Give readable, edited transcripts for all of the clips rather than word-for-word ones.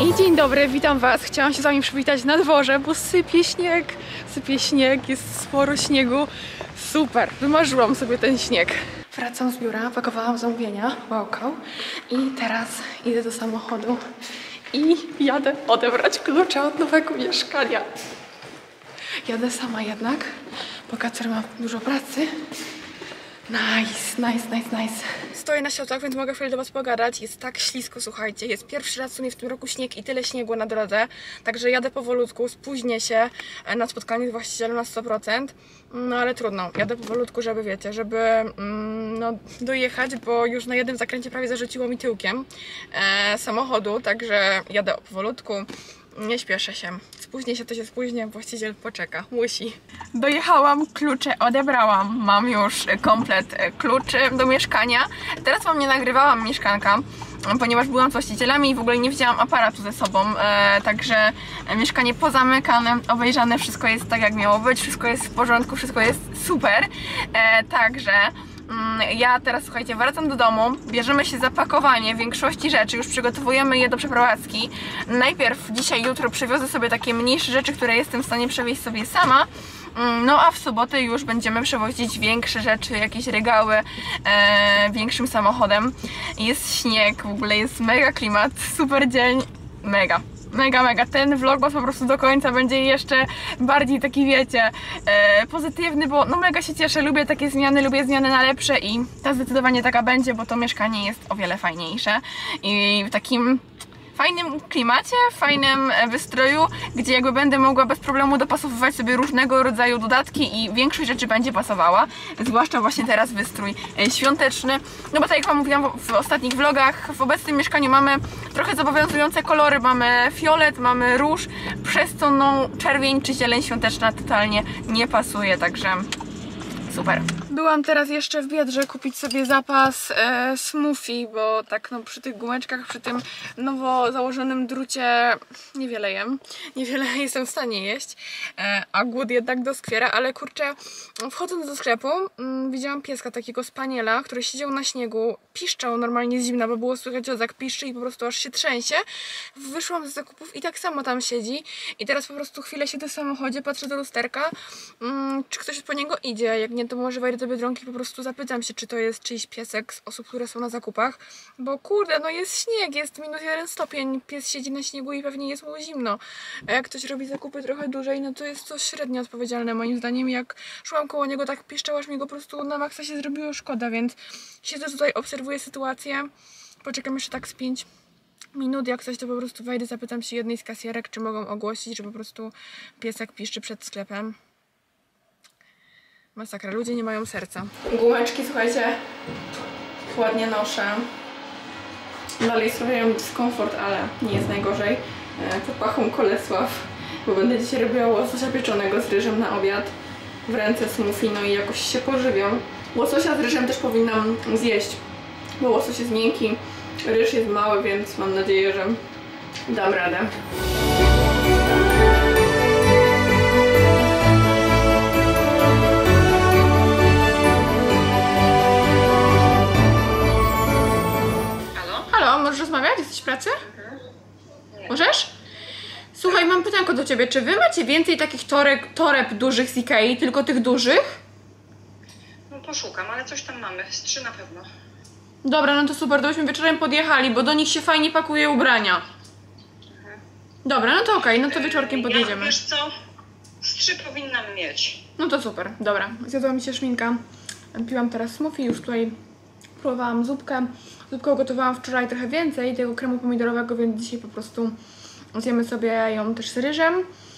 I dzień dobry, witam was. Chciałam się z wami przywitać na dworze, bo sypie śnieg, jest sporo śniegu. Super, wymarzyłam sobie ten śnieg. Wracam z biura, pakowałam zamówienia, wow, i teraz idę do samochodu i jadę odebrać klucze od nowego mieszkania. Jadę sama jednak, bo Kacper ma dużo pracy. Nice. Stoję na światłach, więc mogę chwilę do was pogadać. Jest tak ślisko, słuchajcie. Jest pierwszy raz w sumie w tym roku śnieg i tyle śniegu na drodze. Także jadę powolutku, spóźnię się na spotkanie z właścicielem na 100%. No ale trudno, jadę powolutku, żeby wiecie, żeby no, dojechać, bo już na jednym zakręcie prawie zarzuciło mi tyłkiem samochodu. Także jadę powolutku. Nie śpieszę się. Spóźnię się, to się spóźnię, właściciel poczeka. Musi. Dojechałam, klucze odebrałam. Mam już komplet kluczy do mieszkania. Teraz wam nie nagrywałam mieszkanka, ponieważ byłam z właścicielami i w ogóle nie wzięłam aparatu ze sobą. Także mieszkanie pozamykane, obejrzane, wszystko jest tak jak miało być, wszystko jest w porządku, wszystko jest super. Także ja teraz, słuchajcie, wracam do domu, bierzemy się za pakowanie większości rzeczy, już przygotowujemy je do przeprowadzki. Najpierw dzisiaj, jutro przywiozę sobie takie mniejsze rzeczy, które jestem w stanie przewieźć sobie sama. No a w sobotę już będziemy przewozić większe rzeczy, jakieś regały większym samochodem. Jest śnieg, w ogóle jest mega klimat, super dzień, mega. Ten vlogmas po prostu do końca będzie jeszcze bardziej taki, wiecie, pozytywny, bo no mega się cieszę, lubię takie zmiany, lubię zmiany na lepsze i ta zdecydowanie taka będzie, bo to mieszkanie jest o wiele fajniejsze i w takim fajnym klimacie, fajnym wystroju, gdzie jakby będę mogła bez problemu dopasowywać sobie różnego rodzaju dodatki i większość rzeczy będzie pasowała, zwłaszcza właśnie teraz wystrój świąteczny, no bo tak jak wam mówiłam w ostatnich vlogach, w obecnym mieszkaniu mamy trochę zobowiązujące kolory, mamy fiolet, mamy róż, przez co no czerwień czy zieleń świąteczna totalnie nie pasuje, także super. Byłam teraz jeszcze w Biedrze kupić sobie zapas smoothie, bo tak no przy tych gumeczkach, przy tym nowo założonym drucie niewiele jem, niewiele jestem w stanie jeść, a głód jednak doskwiera, ale kurczę, wchodząc do sklepu widziałam pieska takiego spaniela, który siedział na śniegu, piszczał normalnie z zimna, bo było słychać jak piszczy i po prostu aż się trzęsie. Wyszłam z zakupów i tak samo tam siedzi i teraz po prostu chwilę siedzę w samochodzie, patrzę do lusterka, czy ktoś po niego idzie, jak nie to może wejdę do Biedronki, po prostu zapytam się, czy to jest czyjś piesek z osób, które są na zakupach, bo kurde, no jest śnieg, jest minus 1 stopień, pies siedzi na śniegu i pewnie jest mu zimno, a jak ktoś robi zakupy trochę dłużej, no to jest to średnio odpowiedzialne moim zdaniem. Jak szłam koło niego, tak piszczał, aż mi go po prostu na maksa się zrobiło szkoda, więc siedzę tutaj, obserwuję sytuację, poczekam jeszcze tak z 5 minut, jak coś to po prostu wejdę, zapytam się jednej z kasjerek, czy mogą ogłosić, że po prostu piesek piszczy przed sklepem. Masakra, ludzie nie mają serca. Gumeczki, słuchajcie, ładnie noszę. Dalej sprawiają dyskomfort, ale nie jest najgorzej. Pod pachą Kolesław, bo będę dzisiaj robiła łososia pieczonego z ryżem na obiad. W ręce smoothie, no i jakoś się pożywią. Łososia z ryżem też powinnam zjeść, bo łosoś jest miękki, ryż jest mały, więc mam nadzieję, że dam radę. Możesz rozmawiać? Jesteś w pracy? Możesz? Słuchaj, mam pytanko do ciebie. Czy wy macie więcej takich toreb dużych z Ikei, tylko tych dużych? No poszukam, ale coś tam mamy. Z 3 na pewno. Dobra, no to super, to byśmy wieczorem podjechali, bo do nich się fajnie pakuje ubrania. Dobra, no to okej, no to wieczorkiem podjedziemy. Wiesz co? Z 3 powinnam mieć. No to super, dobra. Zjadła mi się szminka. Piłam teraz smoothie, już tutaj próbowałam zupkę. Zupkę ugotowałam wczoraj trochę więcej tego kremu pomidorowego, więc dzisiaj po prostu zjemy sobie ją też z ryżem.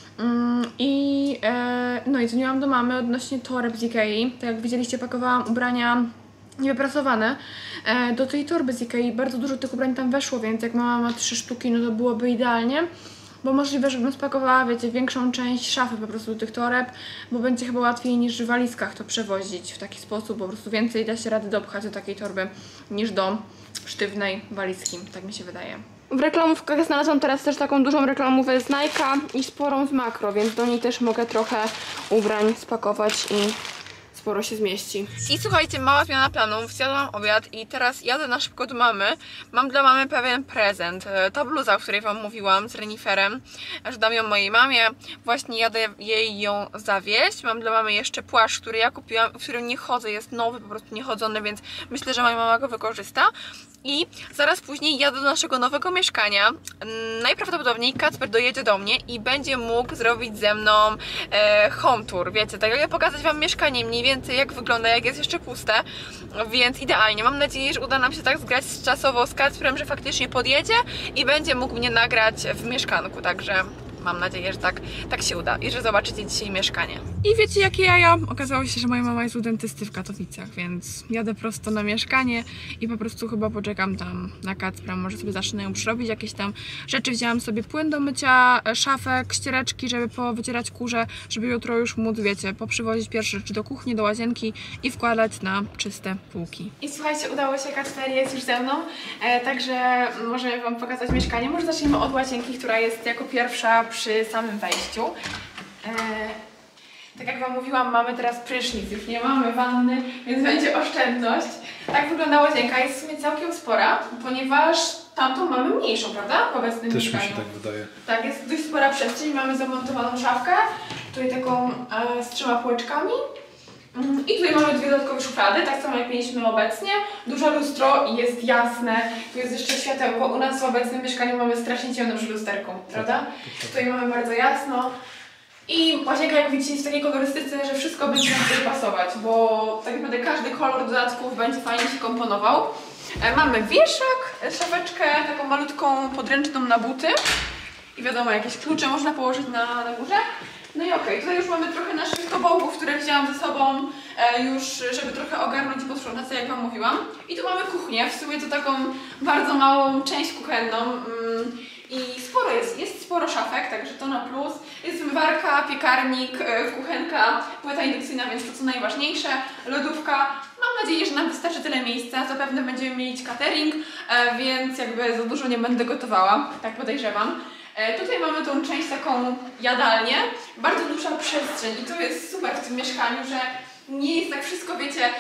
No i dzwoniłam do mamy odnośnie toreb z Ikei. Tak jak widzieliście, pakowałam ubrania niewyprasowane do tej torby z Ikei. Bardzo dużo tych ubrań tam weszło, więc jak mama ma 3 sztuki, no to byłoby idealnie. Bo możliwe, żebym spakowała, wiecie, większą część szafy po prostu do tych toreb, bo będzie chyba łatwiej niż w walizkach to przewozić w taki sposób, po prostu więcej da się rady dopchać do takiej torby niż do sztywnej walizki, tak mi się wydaje. W reklamówkach znalazłam teraz też taką dużą reklamówkę z Nike'a i sporą z Makro, więc do niej też mogę trochę ubrań spakować i sporo się zmieści. I słuchajcie, mała zmiana planów, zjadłam obiad i teraz jadę na szybko do mamy. Mam dla mamy pewien prezent. Ta bluza, o której wam mówiłam, z reniferem, że dam ją mojej mamie. Właśnie jadę jej ją zawieźć. Mam dla mamy jeszcze płaszcz, który ja kupiłam, w którym nie chodzę, jest nowy, po prostu niechodzony, więc myślę, że moja mama go wykorzysta. I zaraz później jadę do naszego nowego mieszkania. Najprawdopodobniej Kacper dojedzie do mnie i będzie mógł zrobić ze mną home tour, wiecie, tak jak pokazać wam mieszkanie mniej więcej jak wygląda, jak jest jeszcze puste, więc idealnie. Mam nadzieję, że uda nam się tak zgrać czasowo z Kacprem, że faktycznie podjedzie i będzie mógł mnie nagrać w mieszkanku, także mam nadzieję, że tak się uda i że zobaczycie dzisiaj mieszkanie. I wiecie jakie jaja? Okazało się, że moja mama jest u dentysty w Katowicach, więc jadę prosto na mieszkanie i po prostu chyba poczekam tam na Kacpra. Może sobie zacznę ją przyrobić, jakieś tam rzeczy. Wzięłam sobie płyn do mycia szafek, ściereczki, żeby powycierać kurze, żeby jutro już móc, wiecie, poprzywozić pierwsze rzeczy do kuchni, do łazienki i wkładać na czyste półki. I słuchajcie, udało się, Kacper jest już ze mną, także możemy wam pokazać mieszkanie. Może zaczniemy od łazienki, która jest jako pierwsza przy samym wejściu. Tak jak wam mówiłam, mamy teraz prysznic, już nie mamy wanny, więc będzie oszczędność. Tak wygląda łazienka, jest w sumie całkiem spora, ponieważ tamtą mamy mniejszą, prawda? W obecnym Też mieszkaniu. mi się tak wydaje. Tak, jest dość spora przestrzeń, mamy zamontowaną szafkę, tutaj taką z 3 półeczkami. I tutaj mamy 2 dodatkowe szuflady, tak samo jak mieliśmy obecnie. Duże lustro i jest jasne. Tu jest jeszcze światełko. U nas w obecnym mieszkaniu mamy strasznie ciemno przy lusterku, prawda? Tutaj mamy bardzo jasno. I łazienka, jak widzicie, jest w takiej kolorystyce, że wszystko będzie nam tutaj pasować, bo tak naprawdę każdy kolor dodatków będzie fajnie się komponował. Mamy wieszak, szafeczkę taką malutką podręczną na buty. I wiadomo, jakieś klucze można położyć na górze. No i okej, tutaj już mamy trochę naszych tobołków, które wzięłam ze sobą już, żeby trochę ogarnąć i posprzątać, jak wam mówiłam. I tu mamy kuchnię, w sumie to taką bardzo małą część kuchenną. I sporo jest sporo szafek, także to na plus. Jest zmywarka, piekarnik, kuchenka, płyta indukcyjna, więc to co najważniejsze, lodówka. Mam nadzieję, że nam wystarczy tyle miejsca, zapewne będziemy mieć catering, więc jakby za dużo nie będę gotowała, tak podejrzewam. Tutaj mamy tą część taką jadalnię, bardzo duża przestrzeń i to jest super w tym mieszkaniu, że nie jest tak wszystko, wiecie,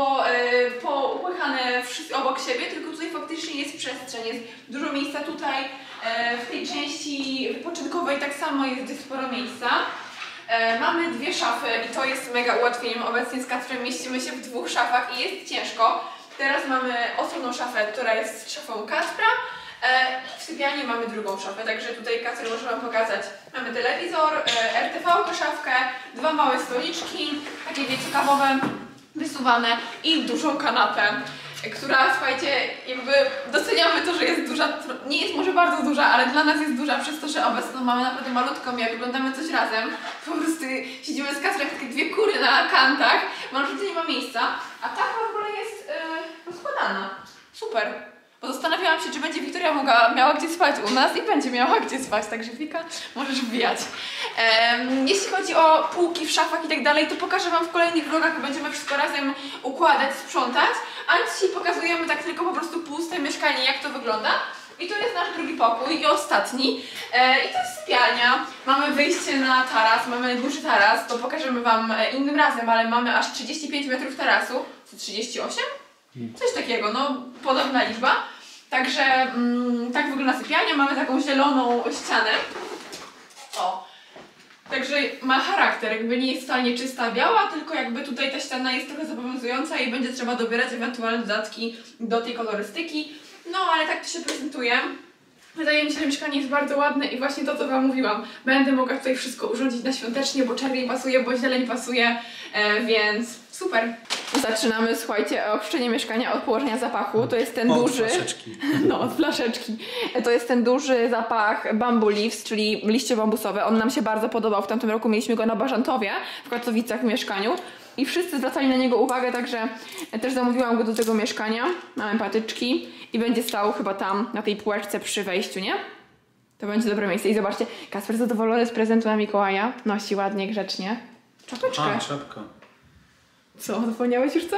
popychane obok siebie, tylko tutaj faktycznie jest przestrzeń, jest dużo miejsca tutaj, w tej części wypoczynkowej tak samo jest dość sporo miejsca. Mamy 2 szafy i to jest mega ułatwieniem. Obecnie z Kacprem mieścimy się w 2 szafach i jest ciężko. Teraz mamy osobną szafę, która jest szafą Kacpra. W sypialni mamy drugą szafę, także tutaj Kacper może wam pokazać. Mamy telewizor, RTV, szafkę, 2 małe stoliczki, takie wiecie, kawowe, wysuwane i dużą kanapę, która, słuchajcie, jakby doceniamy to, że jest duża, nie jest może bardzo duża, ale dla nas jest duża przez to, że obecną mamy naprawdę malutką, jak oglądamy coś razem, po prostu siedzimy z Kacprem jak takie 2 kury na kantach, bo naprawdę nie ma miejsca, a ta w ogóle jest rozkładana. Super. Bo zastanawiałam się, czy będzie Wiktoria miała gdzie spać u nas i będzie miała gdzie spać, także Wika, możesz wbijać. Jeśli chodzi o półki w szafach i tak dalej, to pokażę wam w kolejnych vlogach, będziemy wszystko razem układać, sprzątać, a dzisiaj pokazujemy tak tylko po prostu puste mieszkanie, jak to wygląda. I to jest nasz drugi pokój i ostatni. I to jest sypialnia. Mamy wyjście na taras, mamy duży taras, to pokażemy wam innym razem, ale mamy aż 35 metrów tarasu. Co, 38? Coś takiego, no podobna liczba. Także tak wygląda sypialnia, mamy taką zieloną ścianę. O. Także ma charakter, jakby nie jest totalnie czysta, biała, tylko jakby tutaj ta ściana jest trochę zobowiązująca i będzie trzeba dobierać ewentualne dodatki do tej kolorystyki. No ale tak to się prezentuje. Wydaje mi się, że mieszkanie jest bardzo ładne i właśnie to, co wam mówiłam. Będę mogła tutaj wszystko urządzić na świątecznie, bo czerwień pasuje, bo zieleń pasuje, więc super. Zaczynamy, słuchajcie, ochrzczenie mieszkania od położenia zapachu. To jest ten duży... Flaszeczki. No, od flaszeczki. To jest ten duży zapach bamboo leaves, czyli liście bambusowe. On nam się bardzo podobał. W tamtym roku mieliśmy go na Bażantowie, w Katowicach w mieszkaniu. I wszyscy zwracali na niego uwagę, także też zamówiłam go do tego mieszkania. Mamy patyczki i będzie stał chyba tam, na tej półeczce przy wejściu, nie? To będzie dobre miejsce. I zobaczcie, Kacper zadowolony z prezentu na Mikołaja. Nosi ładnie, grzecznie. Czapeczkę. A, czapka. Co, zapomniałeś już co?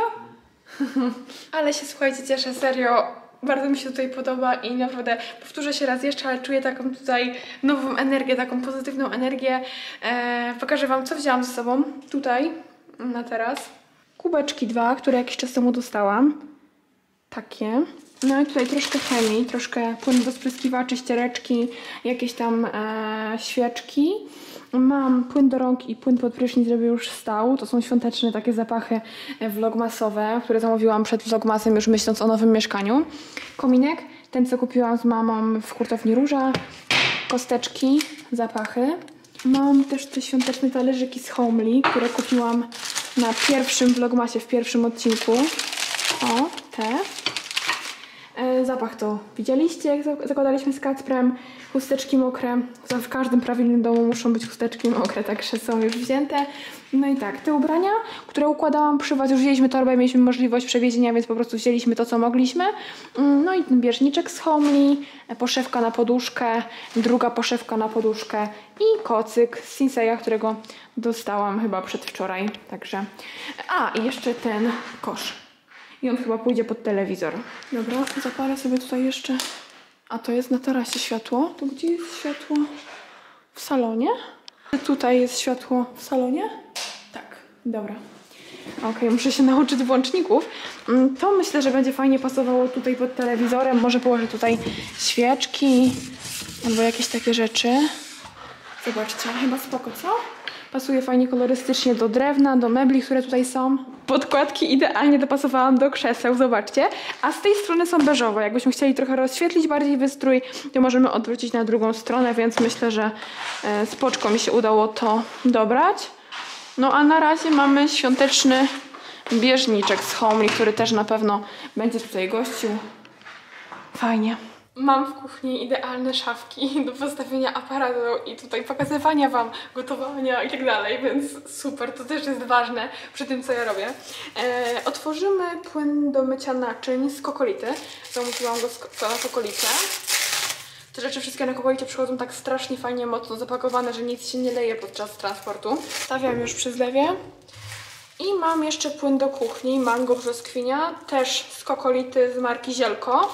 Ale się, słuchajcie, cieszę, serio. Bardzo mi się tutaj podoba i naprawdę powtórzę się raz jeszcze, ale czuję taką tutaj nową energię, taką pozytywną energię. Pokażę wam, co wzięłam ze sobą tutaj na teraz. kubeczki 2, które jakiś czas temu dostałam. Takie. No i tutaj troszkę chemii, troszkę płyn do spryskiwaczy, ściereczki, jakieś tam świeczki. Mam płyn do rąk i płyn pod prysznic, żeby już stał. To są świąteczne takie zapachy vlogmasowe, które zamówiłam przed vlogmasem, już myśląc o nowym mieszkaniu. Kominek, ten co kupiłam z mamą w hurtowni Róża. Kosteczki, zapachy. Mam też te świąteczne talerzyki z Homely, które kupiłam na pierwszym vlogmasie, w pierwszym odcinku. O, te. Zapach to widzieliście, jak zakładaliśmy z Kacprem. Chusteczki mokre. W każdym prawilnym domu muszą być chusteczki mokre, także są już wzięte. No i tak, te ubrania, które układałam przy was, już wzięliśmy torbę, mieliśmy możliwość przewiezienia, więc po prostu wzięliśmy to, co mogliśmy. No i ten bieżniczek z Homely, poszewka na poduszkę, druga poszewka na poduszkę i kocyk z Sinseya, którego dostałam chyba przedwczoraj, także... A, i jeszcze ten kosz. I on chyba pójdzie pod telewizor. Dobra, zapalę sobie tutaj jeszcze... A to jest na tarasie światło. To gdzie jest światło? W salonie? Tutaj jest światło w salonie? Tak, dobra. Okej, muszę się nauczyć włączników. To myślę, że będzie fajnie pasowało tutaj pod telewizorem. Może położę tutaj świeczki albo jakieś takie rzeczy. Zobaczcie, chyba spoko, co? Pasuje fajnie kolorystycznie do drewna, do mebli, które tutaj są. Podkładki idealnie dopasowałam do krzeseł, zobaczcie. A z tej strony są beżowe. Jakbyśmy chcieli trochę rozświetlić bardziej wystrój, to możemy odwrócić na drugą stronę, więc myślę, że spoczko mi się udało to dobrać. No a na razie mamy świąteczny bieżniczek z Homely, który też na pewno będzie tutaj gościł. Fajnie. Mam w kuchni idealne szafki do postawienia aparatu i tutaj pokazywania wam gotowania i tak dalej, więc super, to też jest ważne przy tym, co ja robię. Otworzymy płyn do mycia naczyń z Cocolity. Zamówiłam go na Cocolite. Te rzeczy wszystkie na Cocolite przychodzą tak strasznie fajnie mocno zapakowane, że nic się nie leje podczas transportu. Stawiam już przy zlewie. I mam jeszcze płyn do kuchni, mango brzoskwinia, też z Cocolity z marki Zielko.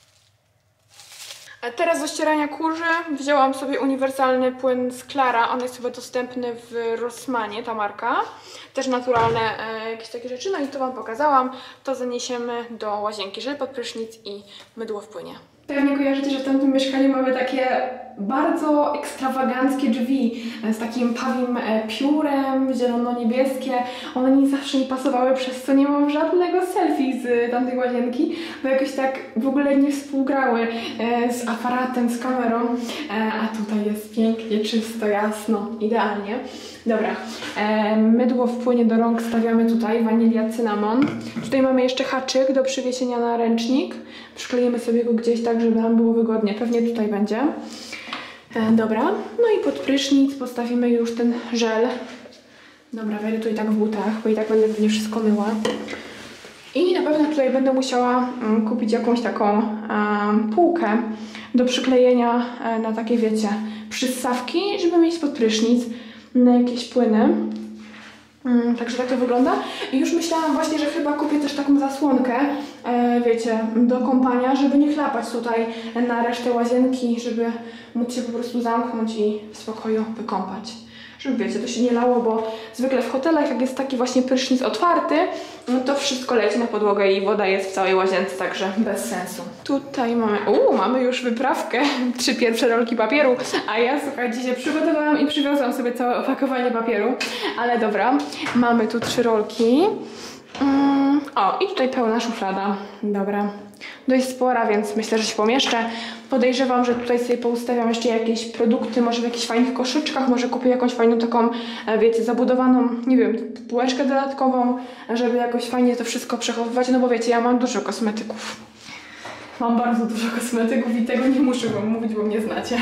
Teraz do ścierania kurzy wzięłam sobie uniwersalny płyn z Klara. On jest chyba dostępny w Rossmanie, ta marka. Też naturalne jakieś takie rzeczy. No i to wam pokazałam. To zaniesiemy do łazienki. Żel pod prysznic i mydło w płynie. Pewnie kojarzycie, że w tamtym mieszkaniu mamy takie bardzo ekstrawaganckie drzwi z takim pawim piórem, zielono-niebieskie. One nie zawsze mi pasowały, przez co nie mam żadnego selfie z tamtej łazienki, bo jakoś tak w ogóle nie współgrały z aparatem, z kamerą. A tutaj jest pięknie, czysto, jasno, idealnie. Dobra, mydło w płynie do rąk stawiamy tutaj, wanilia, cynamon. Tutaj mamy jeszcze haczyk do przywiesienia na ręcznik. Przykleimy sobie go gdzieś tak, żeby nam było wygodnie. Pewnie tutaj będzie. Dobra, no i pod prysznic postawimy już ten żel. Dobra, wejdę tutaj tak w butach, bo i tak będę pewnie wszystko myła. I na pewno tutaj będę musiała kupić jakąś taką półkę do przyklejenia na takie, wiecie, przyssawki, żeby mieć pod prysznic na jakieś płyny. Także tak to wygląda. I już myślałam właśnie, że chyba kupię też taką zasłonkę, wiecie, do kąpania, żeby nie chlapać tutaj na resztę łazienki, żeby móc się po prostu zamknąć i w spokoju wykąpać. Żeby, wiecie, to się nie lało, bo zwykle w hotelach, jak jest taki właśnie prysznic otwarty, no to wszystko leci na podłogę i woda jest w całej łazience, także bez sensu. Tutaj mamy już wyprawkę, 3 pierwsze rolki papieru, a ja, słuchajcie, się przygotowałam i przywiozłam sobie całe opakowanie papieru, ale dobra, mamy tu 3 rolki. O, i tutaj pełna szuflada, dobra. Dość spora, więc myślę, że się pomieszczę. Podejrzewam, że tutaj sobie poustawiam jeszcze jakieś produkty, może w jakichś fajnych koszyczkach, może kupię jakąś fajną taką, wiecie, zabudowaną, nie wiem, półeczkę dodatkową, żeby jakoś fajnie to wszystko przechowywać, no bo wiecie, ja mam dużo kosmetyków. Mam bardzo dużo kosmetyków i tego nie muszę wam mówić, bo mnie znacie.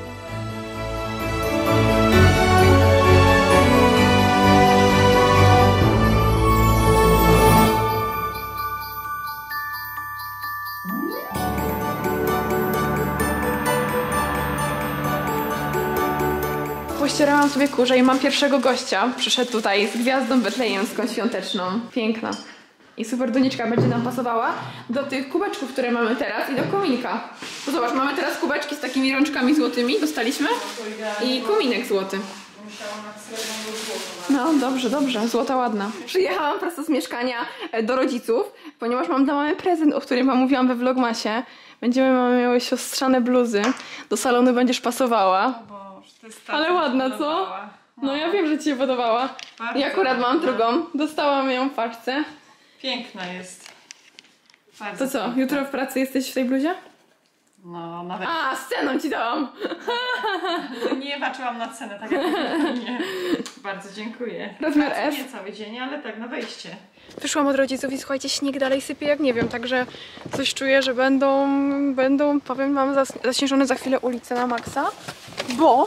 Pościerałam sobie kurze i mam pierwszego gościa. Przyszedł tutaj z gwiazdą betlejemską świąteczną. Piękna. I super doniczka będzie nam pasowała do tych kubeczków, które mamy teraz i do kominka. Bo zobacz, mamy teraz kubeczki z takimi rączkami złotymi, dostaliśmy. I kominek złoty. Musiałam na srebrną złotą. No, dobrze, dobrze. Złota ładna. Przyjechałam prosto z mieszkania do rodziców, ponieważ mam dla mamy prezent, o którym wam mówiłam we vlogmasie. Mamy miały siostrzane bluzy. Do salonu będziesz pasowała. O Boże, to jest tak. Ale ładna, co? No ja wiem, że ci się podobała. Bardzo I akurat mam ładna. drugą. Dostałam ją w paczce. Piękna jest. Bardzo To co, piękna. jutro w pracy jesteś w tej bluzie? No, nawet A, sceną ci dałam! nie patrzyłam na cenę, tak jak nie. Bardzo dziękuję. Rozmiar Pracy S. Nie cały dzień, ale tak na wejście. Wyszłam od rodziców i słuchajcie, śnieg dalej sypie jak nie wiem, także coś czuję, że będą, powiem wam, zaśnieżone za chwilę ulice na maksa, bo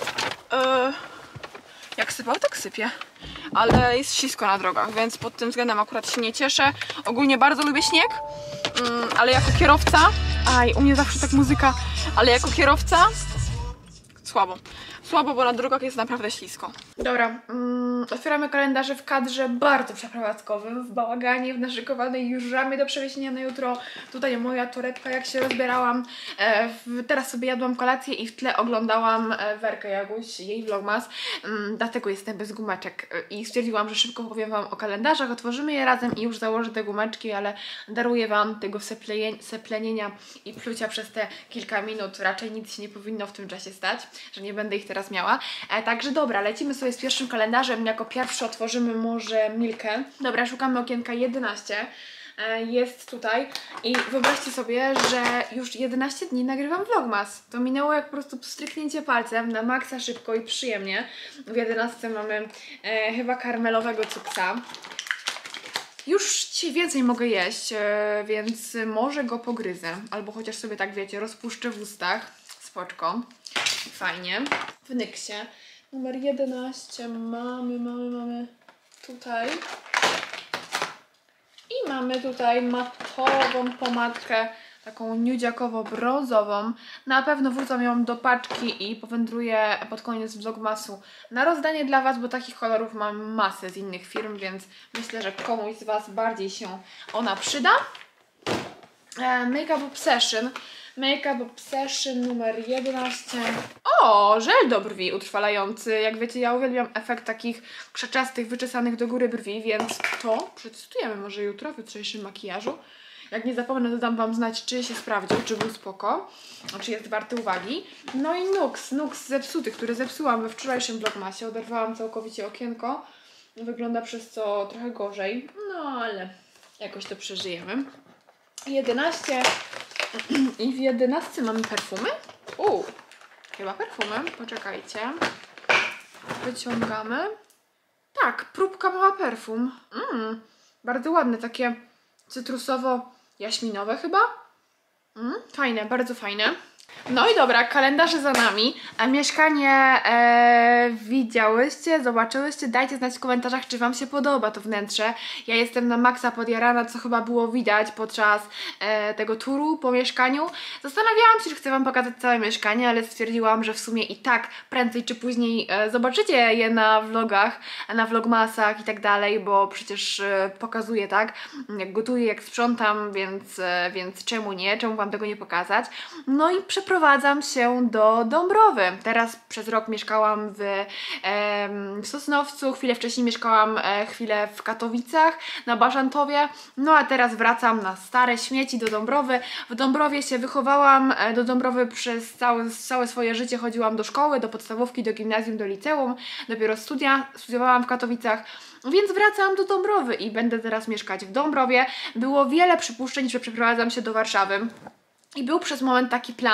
jak sypał, tak sypie, ale jest ślisko na drogach, więc pod tym względem akurat się nie cieszę. Ogólnie bardzo lubię śnieg, ale jako kierowca, u mnie zawsze tak muzyka, ale jako kierowca słabo. Słabo, bo na drogach jest naprawdę ślisko. Dobra, otwieramy kalendarze w kadrze bardzo przeprowadzkowym, w bałaganie, w naszykowanej już ramie do przewiezienia na jutro. Tutaj moja torebka, jak się rozbierałam. Teraz sobie jadłam kolację i w tle oglądałam Werkę Jaguś, jej vlogmas. Dlatego jestem bez gumeczek i stwierdziłam, że szybko powiem wam o kalendarzach, otworzymy je razem i już założę te gumeczki, ale daruję wam tego seplenienia i plucia przez te kilka minut. Raczej nic się nie powinno w tym czasie stać, że nie będę ich teraz miała. Także dobra, lecimy sobie z pierwszym kalendarzem. Jako pierwszy otworzymy może Milkę. Dobra, szukamy okienka 11. Jest tutaj i wyobraźcie sobie, że już 11 dni nagrywam vlogmas. To minęło jak po prostu stryknięcie palcem, na maksa szybko i przyjemnie. W 11 mamy chyba karmelowego cuksa. Już dzisiaj więcej mogę jeść, więc może go pogryzę. Albo chociaż sobie tak wiecie, rozpuszczę w ustach. Spoczko. Fajnie. W Nyksie. Numer 11 mamy tutaj. I mamy tutaj matową pomadkę, taką nudziakowo-brązową. Na pewno wrzucam ją do paczki i powędruję pod koniec vlogmasu na rozdanie dla was, bo takich kolorów mam masę z innych firm, więc myślę, że komuś z was bardziej się ona przyda. Make Up Obsession. Make Up Obsession numer 11. O, żel do brwi utrwalający. Jak wiecie, ja uwielbiam efekt takich krzaczastych, wyczesanych do góry brwi, więc to przetestujemy może jutro w jutrzejszym makijażu. Jak nie zapomnę, to dam wam znać, czy się sprawdził, czy był spoko, czy jest warty uwagi. No i Nux zepsuty, który zepsułam we wczorajszym vlogmasie. Oderwałam całkowicie okienko. Wygląda przez to trochę gorzej, no ale jakoś to przeżyjemy. 11. I w 11 mamy perfumy. Chyba perfumy. Poczekajcie. Wyciągamy. Tak, próbka mała perfum. Bardzo ładne, takie cytrusowo-jaśminowe chyba. Fajne, bardzo fajne. No i dobra, kalendarze za nami. A mieszkanie widziałyście, zobaczyłyście? Dajcie znać w komentarzach, czy wam się podoba to wnętrze. Ja jestem na maksa podjarana, co chyba było widać podczas tego turu po mieszkaniu. Zastanawiałam się, czy chcę wam pokazać całe mieszkanie, ale stwierdziłam, że w sumie i tak prędzej czy później zobaczycie je na vlogach, na vlogmasach i tak dalej, bo przecież pokazuję, tak? Jak gotuję, jak sprzątam, więc czemu nie? Czemu wam tego nie pokazać? No i przeprowadzam się do Dąbrowy. Teraz przez rok mieszkałam w Sosnowcu, chwilę wcześniej mieszkałam chwilę w Katowicach, na Bażantowie, no a teraz wracam na stare śmieci do Dąbrowy. W Dąbrowie się wychowałam, do Dąbrowy przez całe swoje życie chodziłam do szkoły, do podstawówki, do gimnazjum, do liceum, dopiero studiowałam w Katowicach. Więc wracam do Dąbrowy i będę teraz mieszkać w Dąbrowie. Było wiele przypuszczeń, że przeprowadzam się do Warszawy. I był przez moment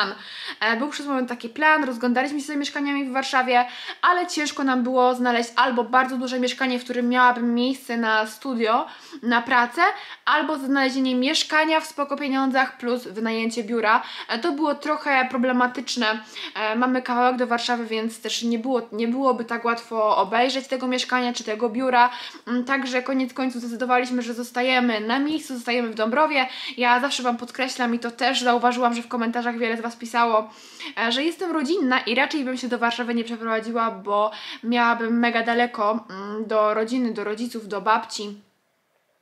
taki plan, rozglądaliśmy się za mieszkaniami w Warszawie, ale ciężko nam było znaleźć albo bardzo duże mieszkanie, w którym miałabym miejsce na studio, na pracę, albo znalezienie mieszkania w spoko pieniądzach plus wynajęcie biura. To było trochę problematyczne. Mamy kawałek do Warszawy, więc też nie byłoby tak łatwo obejrzeć tego mieszkania czy tego biura. Także koniec końców zdecydowaliśmy, że zostajemy na miejscu, zostajemy w Dąbrowie. Ja zawsze wam podkreślam i to też zauważyłam, że w komentarzach wiele z was pisało, że jestem rodzinna i raczej bym się do Warszawy nie przeprowadziła, bo miałabym mega daleko do rodziny, do rodziców, do babci.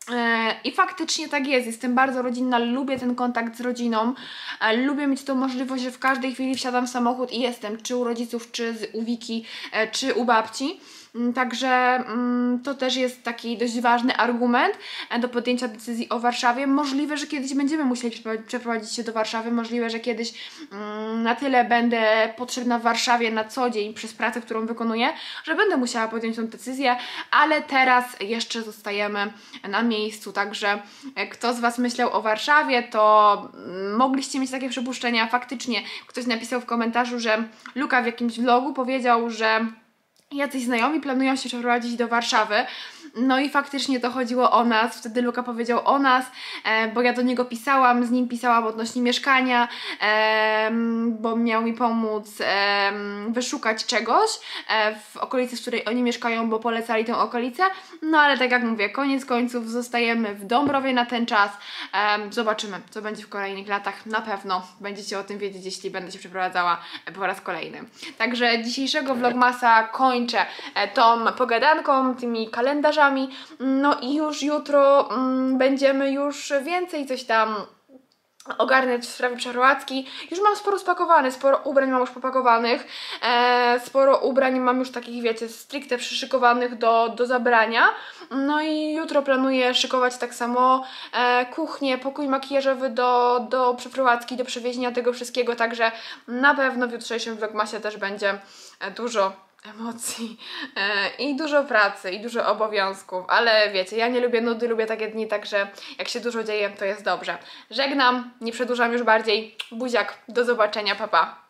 I faktycznie tak jest, jestem bardzo rodzinna, lubię ten kontakt z rodziną, lubię mieć tą możliwość, że w każdej chwili wsiadam w samochód i jestem, czy u rodziców, czy u Wiki, czy u babci. Także to też jest taki dość ważny argument do podjęcia decyzji o Warszawie. Możliwe, że kiedyś będziemy musieli przeprowadzić się do Warszawy, możliwe, że kiedyś na tyle będę potrzebna w Warszawie na co dzień przez pracę, którą wykonuję, że będę musiała podjąć tę decyzję, ale teraz jeszcze zostajemy na miejscu, także kto z Was myślał o Warszawie, to mogliście mieć takie przypuszczenia. Faktycznie ktoś napisał w komentarzu, że Luka w jakimś vlogu powiedział, że jacyś znajomi planują się przeprowadzić do Warszawy. No i faktycznie to chodziło o nas, wtedy Luka powiedział o nas, bo ja do niego pisałam, z nim pisałam odnośnie mieszkania, bo miał mi pomóc wyszukać czegoś w okolicy, w której oni mieszkają, bo polecali tę okolicę. No ale tak jak mówię, koniec końców zostajemy w Dąbrowie na ten czas. Zobaczymy, co będzie w kolejnych latach. Na pewno będziecie o tym wiedzieć, jeśli będę się przeprowadzała po raz kolejny. Także dzisiejszego vlogmasa kończę tą pogadanką, tymi kalendarzami. No i już jutro będziemy już więcej coś tam ogarniać w sprawie przeprowadzki. Już mam sporo spakowane, sporo ubrań mam już popakowanych, sporo ubrań mam już takich, wiecie, stricte przyszykowanych do zabrania. No i jutro planuję szykować tak samo kuchnię, pokój makijażowy do przeprowadzki, do przewiezienia tego wszystkiego, także na pewno w jutrzejszym vlogmasie też będzie dużo emocji i dużo pracy i dużo obowiązków, ale wiecie, ja nie lubię nudy, lubię takie dni, także jak się dużo dzieje, to jest dobrze. Żegnam, nie przedłużam już bardziej, buziak, do zobaczenia, pa pa.